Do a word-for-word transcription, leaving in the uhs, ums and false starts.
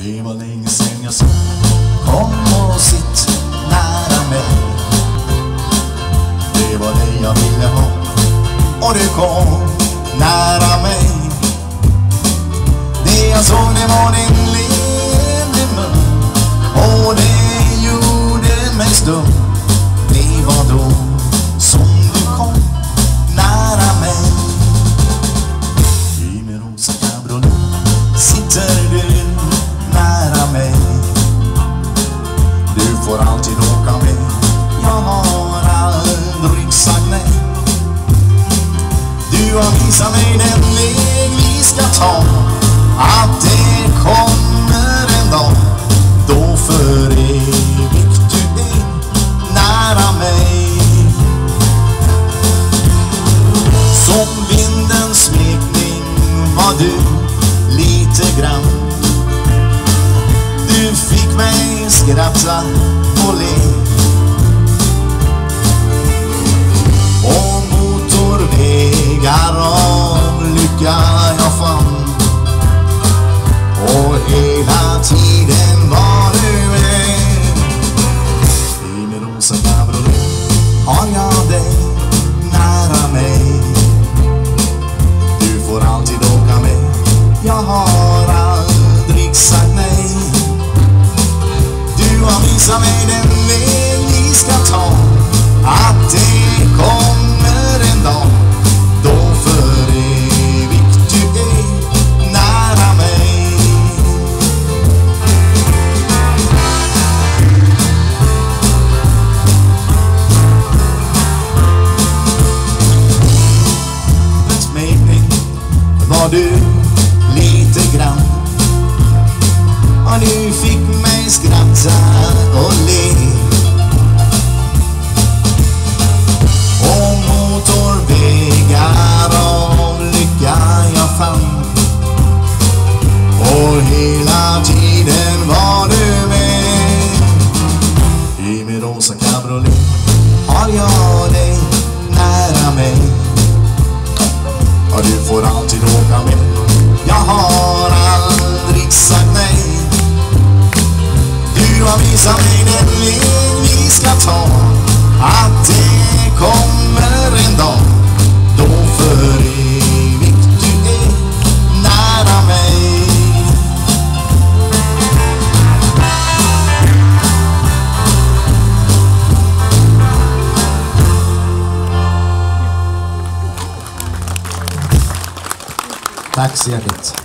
Det var länge sen jag sa kom och sitt nära mig. Det var det jag ville ha och du kom nära mig. Det jag såg det var din levande mun och det gjorde mig stum. Det var då som du kom nära mig. I min rosa cabriolet sitter du nära mig. Du får alltid åka med, jag har aldrig sagt nej. Du har visat mig den väg vi ska ta, att det kommer en dag då för evigt du är nära mig. Som vindens smekning var du lite grann. Du fick mig skratta och le. Och motorvägar av lycka jag fann. Och hela tiden var du med. I min rosa cabriolet har jag dig nära mig. Du får alltid åka med, jag har aldrig sagt nej. Du har visat mig den väg vi ska ta, att det kommer en dag då för evigt du är nära mig. En smekning var du lite grann, och du fick mig skratta och le. Och motorvägar av lycka jag fann. Och hela tiden var du med. I min rosa cabriolet har jag dig nära mig. Och du får alltid åka med, jag har aldrig sagt nej. Du har visat mig den väg vi ska ta, att det kommer en dag då för evigt du är nära mig. Tack så hjärtligt.